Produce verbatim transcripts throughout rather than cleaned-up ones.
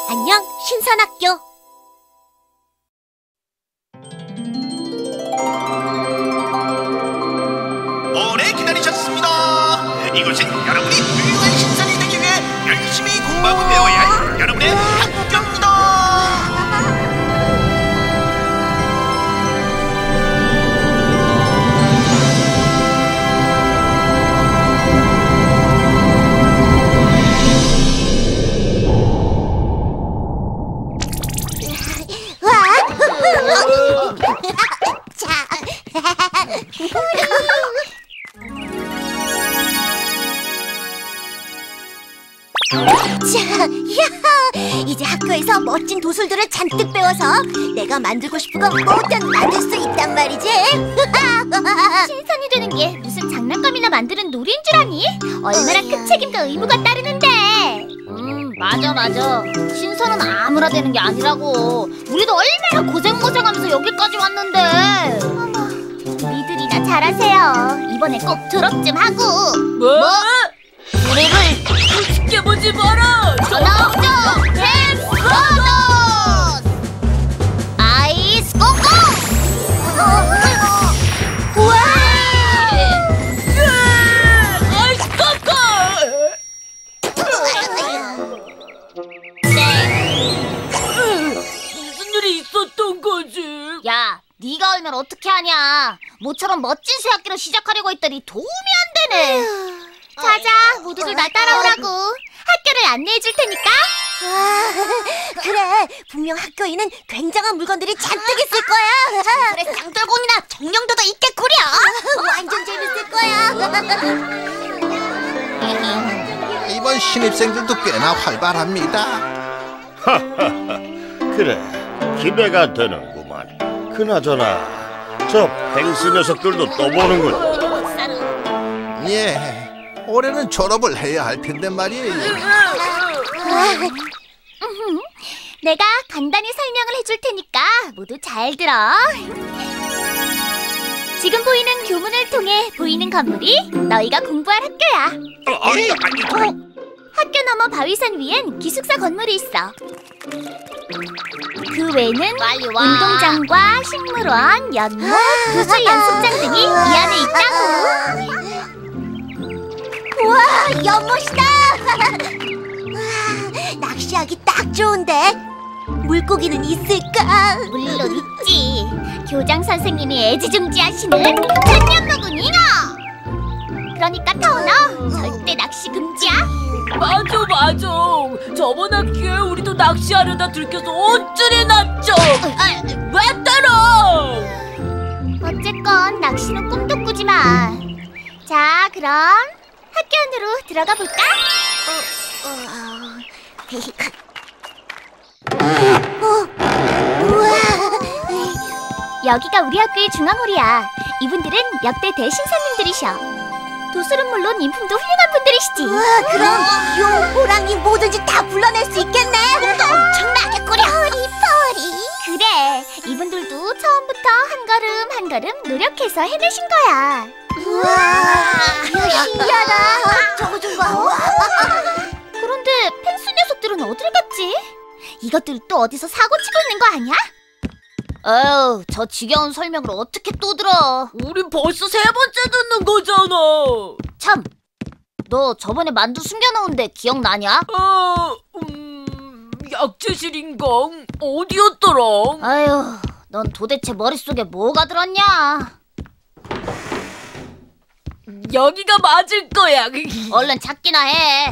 안녕, 신선학교. 오래 기다리셨습니다. 이곳은 여러분이 훌륭한 신선이 되기 위해 열심히 공부하고 배워야 할 여러분의 학교입니다. 자, 야, 이제 학교에서 멋진 도술들을 잔뜩 배워서 내가 만들고 싶은 건 뭐든 만들 수 있단 말이지. 신선이 되는 게 무슨 장난감이나 만드는 놀이인 줄 아니? 얼마나 큰 책임과 의무가 따르는데. 음, 맞아 맞아. 신선은 아무나 되는 게 아니라고. 우리도 얼마나 고생고생하면서 여기까지 왔는데. 어머, 니들이나 잘하세요. 이번에 꼭 졸업 좀 하고. 뭐? 뭐? 우리를 지켜보지 마라! 전화오죠! 템스로드! 아이스 고고! 우와! 아이스 코코! 무슨 일이 있었던 거지? 야, 네가 알면 어떻게 하냐? 모처럼 멋진 새학기를 시작하려고 했더니 도움이 안 되네. 자자, 모두들 나 따라오라고. 학교를 안내해 줄 테니까. 그래, 분명 학교에는 굉장한 물건들이 잔뜩 있을 거야. 그래, 쌍돌곰이나 정령도도 있겠구려. 완전 재밌을 거야. 이번 신입생들도 꽤나 활발합니다. 하하하, 그래, 기대가 되는구만. 그나저나 저 펭수 녀석들도 또 보는군. 예, 올해는 졸업을 해야 할 텐데 말이에요. 내가 간단히 설명을 해줄 테니까 모두 잘 들어. 지금 보이는 교문을 통해 보이는 건물이 너희가 공부할 학교야. 학교 너머 바위산 위엔 기숙사 건물이 있어. 그 외에는 운동장과 식물원, 연못, 도술 연습장 등이 이 안에 있다고. 우와, 연못이다! 낚시하기 딱 좋은데? 물고기는 있을까? 물론 있지. 교장 선생님이 애지중지하시는 천년 묵은 잉어! 그러니까 타오너, 절대 낚시 금지야. 맞아 맞아. 저번 학기에 우리도 낚시하려다 들켜서 어찌리 났죠. 아, 왜 때려? 어쨌건 낚시는 꿈도 꾸지 마. 자, 그럼 학교 안으로 들어가 볼까? 어, 어, 어. 우와. 여기가 우리 학교의 중앙홀이야. 이분들은 역대 대신사님들이셔. 도술은 물론 인품도 훌륭한 분들이시지. 우와, 그럼 용, 호랑이 뭐든지 다 불러낼 수 있겠네. 엄청나겠구려. 포리 포리. 그래, 이분들도 처음부터 한 걸음 한 걸음 노력해서 해내신 거야. 우와, 신기하다. 저거 좀 봐. 그런데 펭수 녀석들은 어딜 갔지? 이것들 또 어디서 사고 치고 있는 거 아니야? 어휴, 저 지겨운 설명을 어떻게 또 들어? 우린 벌써 세 번째 듣는 거잖아. 참, 너 저번에 만두 숨겨놓은데 기억나냐? 어, 음, 약재실인가? 어디였더라? 아휴, 넌 도대체 머릿속에 뭐가 들었냐? 여기가 맞을 거야. 얼른 찾기나 해.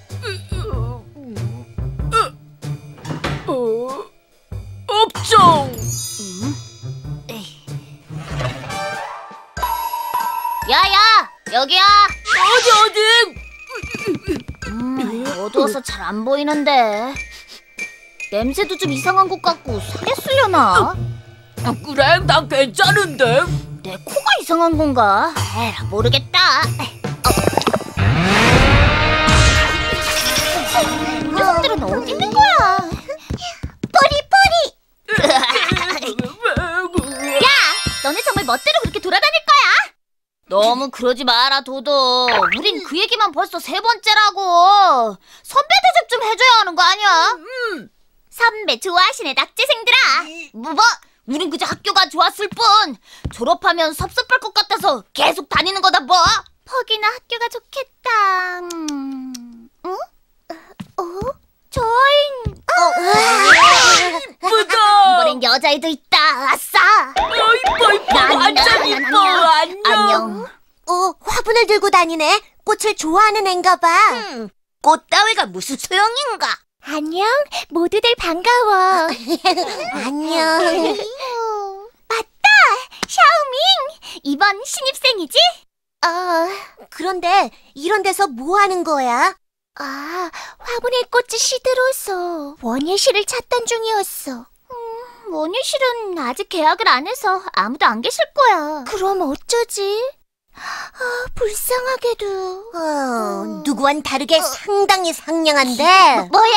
어, 없죠. 야야, 여기야. 어디 어디? 음, 어두워서 잘 안 보이는데. 냄새도 좀 이상한 것 같고 상했으려나? 그래, 난 괜찮은데. 내 코가 이상한 건가? 에라, 모르겠다. 이 녀석들은 어디 있는 거야? 뿌리 뿌리. 야, 너네 정말 멋대로 그렇게 돌아다닐 거야? 너무 그러지 마라, 도도. 우린 그 얘기만 벌써 세 번째라고. 선배 대접 좀 해줘야 하는 거 아니야? 음, 선배 좋아하시네, 낙제생들아. 뭐, 뭐? 우린 그저 학교가 좋았을 뿐. 졸업하면 섭섭할 것 같아서 계속 다니는 거다 뭐. 퍽이나 학교가 좋겠다. 음... 응? 어? 저인... 어? 이쁘다. 이번엔 여자애도 있다. 아싸. 어, 이뻐 이뻐. 완전 이뻐. 안녕. 안녕. 어, 화분을 들고 다니네. 꽃을 좋아하는 앤가 봐. 음, 꽃 따위가 무슨 소용인가? 안녕, 모두들 반가워. 안녕. 맞다, 샤오밍. 이번 신입생이지? 어, 그런데 이런 데서 뭐 하는 거야? 아, 화분에 꽃이 시들어서 원예실을 찾던 중이었어. 음, 원예실은 아직 계약을 안 해서 아무도 안 계실 거야. 그럼 어쩌지? 아, 불쌍하게도. 어, 누구와는 다르게 상당히 상냥한데. 뭐야?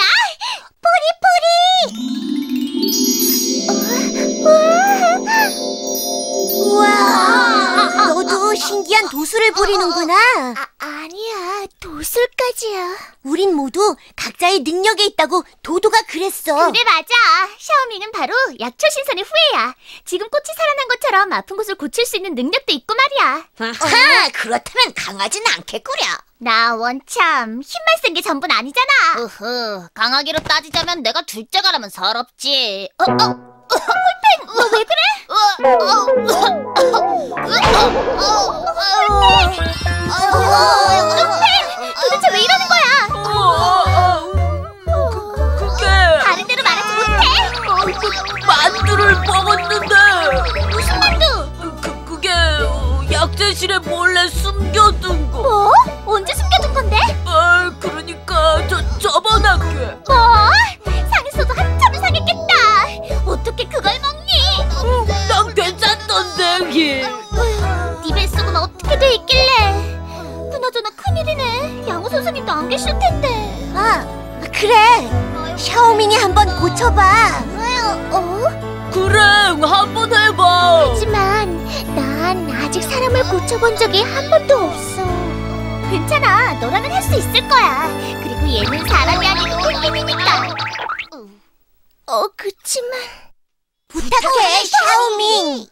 우와, 너도 신기한 도수를 부리는구나. 아, 아니야, 도술까지야. 우린 모두 각자의 능력이 있다고 도도가 그랬어. 그래, 맞아. 샤오밍은 바로 약초 신선의 후예야. 지금 꽃이 살아난 것처럼 아픈 곳을 고칠 수 있는 능력도 있고 말이야. 아하, 그렇다면 강하진 않겠구려. 나 원참 힘만 센 게 전부는 아니잖아. 으흐, 강하기로 따지자면 내가 둘째가라면 서럽지. 어, 어, 어, 홀팽, 너 왜 그래? 어, 어, 홀팽, 도대체 왜 이러는 거야? 어, 어, 그, 그게 다른 데로 말하지 못해? 어, 그 만두를 먹었는데. 무슨 만두? 그 그게 어, 약재실에 몰래 숨겨둔 거. 뭐? 언제 숨겨둔 건데? 아, 그러니까 저 저번 학교에. 뭐? 상했어도 한참을 상했겠다. 어떻게 그걸 먹니? 난 괜찮던데. 예. 네 뱃속은 어떻게 돼 있길래? 그나저나 큰일이네. 양호 선생님도 안 계실 텐데. 아, 그래. 샤오밍이 한번 고쳐봐. 어? 그래, 한번 해봐. 하지만 난 아직 사람을 고쳐본 적이 한 번도 없어. 괜찮아, 너라면 할 수 있을 거야. 그리고 얘는 사람이 아니고 펭귄이니까. 어, 그치만... 부탁해, 샤오밍.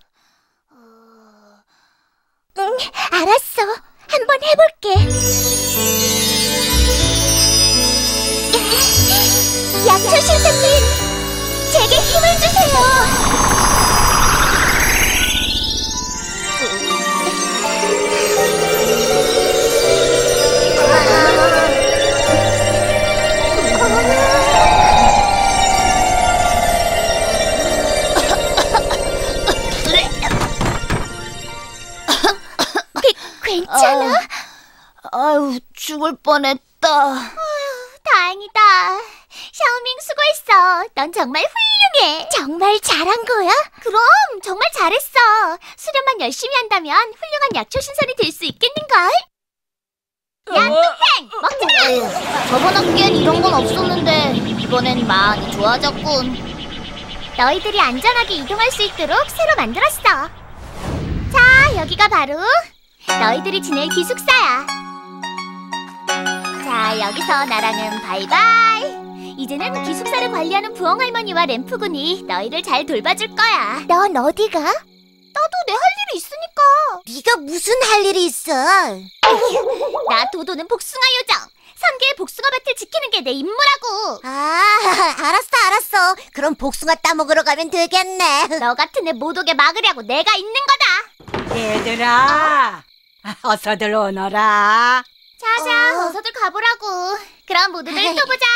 응, 알았어. 한번 해볼게. 약초 신사님, 제게 힘을 주세요. 괜찮아? 아유, 죽을 뻔했다. 다행이다. 샤오밍 수고했어. 넌 정말 훌륭해. 정말 잘한 거야? 그럼 정말 잘했어. 수련만 열심히 한다면 훌륭한 약초 신선이 될 수 있겠는걸? 양두팽 먹자. 저번 학기엔 이런 건 없었는데 이번엔 많이 좋아졌군. 너희들이 안전하게 이동할 수 있도록 새로 만들었어. 자, 여기가 바로 너희들이 지낼 기숙사야. 자, 여기서 나랑은 바이바이. 이제는 기숙사를 관리하는 부엉 할머니와 램프군이 너희를 잘 돌봐줄 거야. 넌 어디가? 나도 내 할 일이 있으니까. 네가 무슨 할 일이 있어? 나 도도는 복숭아 요정. 선 개의 복숭아 밭을 지키는 게 내 임무라고. 아, 알았어, 알았어. 그럼 복숭아 따먹으러 가면 되겠네. 너 같은 애 못 오게 막으려고 내가 있는 거다. 얘들아, 어서들 오너라. 자자, 어. 어서들 가보라고. 그럼 모두들 또 보자.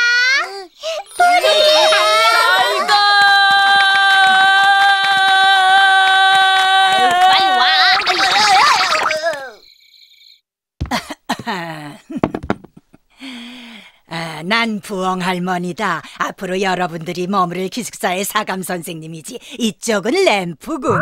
잘 가. 빨리 와. 아, 난 부엉 할머니다. 앞으로 여러분들이 머무를 기숙사의 사감 선생님이지. 이쪽은 램프군.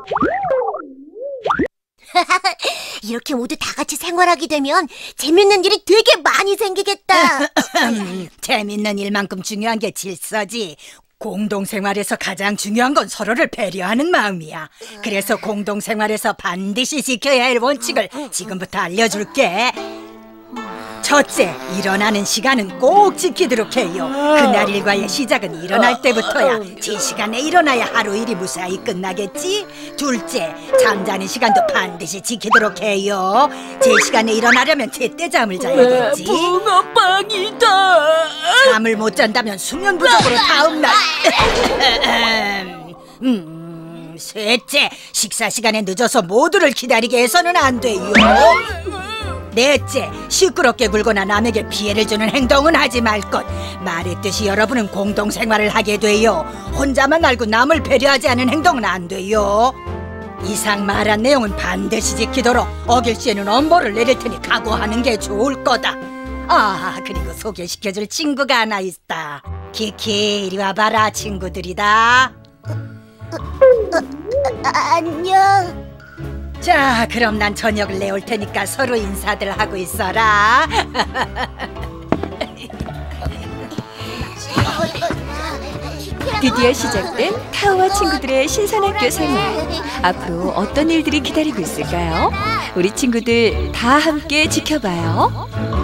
이렇게 모두 다 같이 생활하게 되면 재밌는 일이 되게 많이 생기겠다. 재밌는 일만큼 중요한 게 질서지. 공동생활에서 가장 중요한 건 서로를 배려하는 마음이야. 그래서 공동생활에서 반드시 지켜야 할 원칙을 지금부터 알려줄게. 첫째, 일어나는 시간은 꼭 지키도록 해요. 그날 일과의 시작은 일어날 때부터야. 제 시간에 일어나야 하루 일이 무사히 끝나겠지. 둘째, 잠자는 시간도 반드시 지키도록 해요. 제 시간에 일어나려면 제때 잠을 자야겠지. 붕어빵이다. 잠을 못 잔다면 수면 부족으로 다음날. 음, 셋째, 식사 시간에 늦어서 모두를 기다리게 해서는 안 돼요. 넷째, 시끄럽게 굴거나 남에게 피해를 주는 행동은 하지 말 것. 말했듯이 여러분은 공동생활을 하게 돼요. 혼자만 알고 남을 배려하지 않은 행동은 안 돼요. 이상 말한 내용은 반드시 지키도록 어길 시에는 엄벌을 내릴 테니 각오하는 게 좋을 거다. 아, 그리고 소개시켜줄 친구가 하나 있다. 키키, 이리 와봐라. 친구들이다. 안녕. 자, 그럼 난 저녁을 내올 테니까 서로 인사들 하고 있어라. 드디어 시작된 타오와 친구들의 신선학교 생활. 앞으로 어떤 일들이 기다리고 있을까요? 우리 친구들 다 함께 지켜봐요.